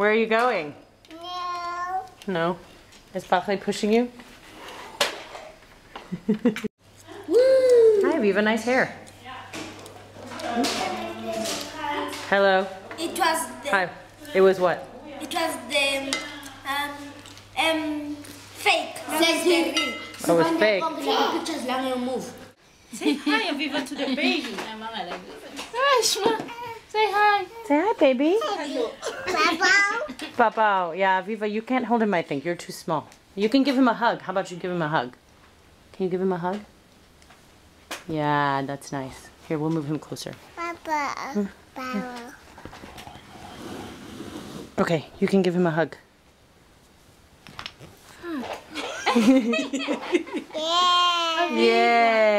Where are you going? No. No? Is Phetsile pushing you? Hi, Aviva, nice hair. Hello. It was the. Hi. It was what? It was the fake. That's the real. Oh, it was fake. Pictures long you move. Say hi, Aviva, to the baby. Say hi. Say hi, baby. Papa. Papa. Yeah, Aviva, you can't hold him, I think. You're too small. You can give him a hug. How about you give him a hug? Can you give him a hug? Yeah, that's nice. Here, we'll move him closer. Papa. Okay, you can give him a hug. Yeah. Yay!